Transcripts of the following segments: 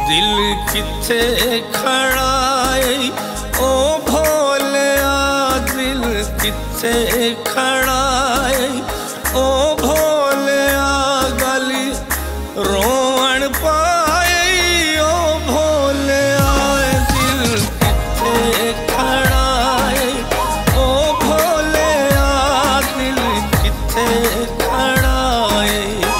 दिल किथे खड़ा है ओ भोलिया, दिल किथे खड़ा है ओ भोलिया, गली रोवण पाए ओ भोलिया, दिल किथे खड़ा है ओ भोलिया, दिल किथे खड़ा है।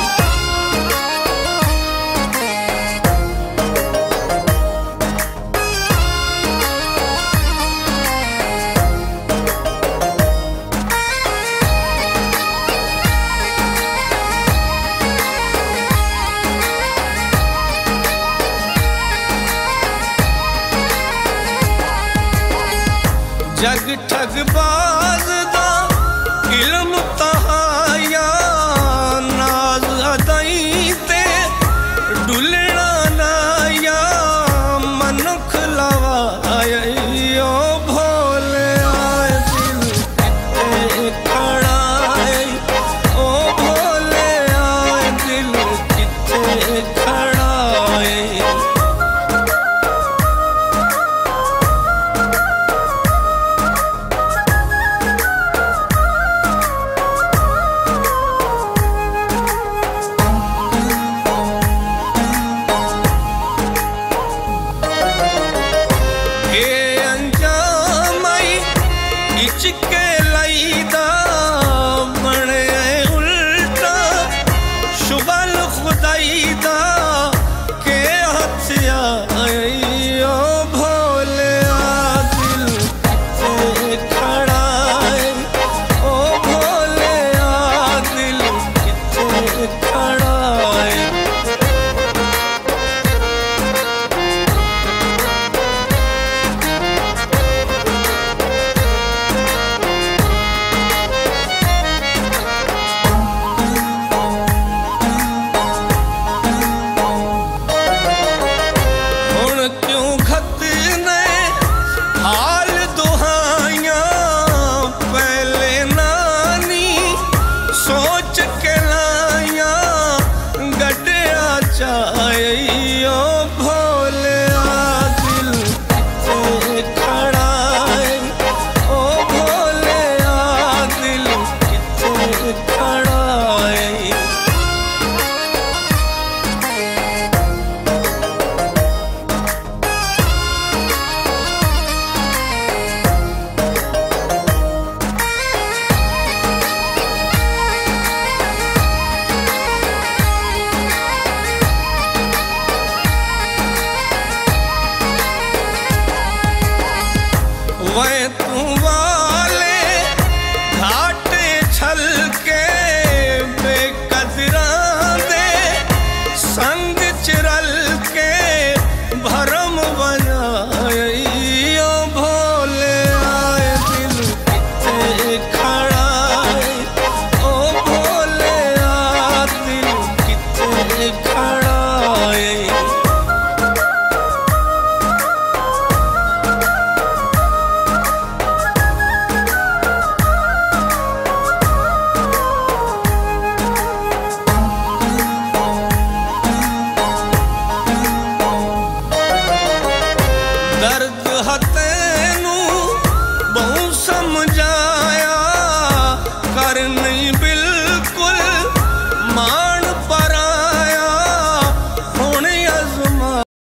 जग ठगबाज दा इल्म तहाया, नाज अदाई ते डुलना नाया, मनुख लवाया ओ भोलिया, दिल किथे खड़ा है ओ भोलिया, दिल किथे खड़ा है। चिके लाईदा बने उल्टा शुबल खुदाईदा के हथिया ओ भोलिया, दिल किथे खड़ा है ओ भोलिया, दिल किथे खड़ा है। वै तू वाले घाटे छल के बेकदरा दे संग चिरल के भरम बनाए ओ भोलिया, दिल किथे खड़ा है ओ भोलिया, दिल किथे खड़ा है। दर्द हते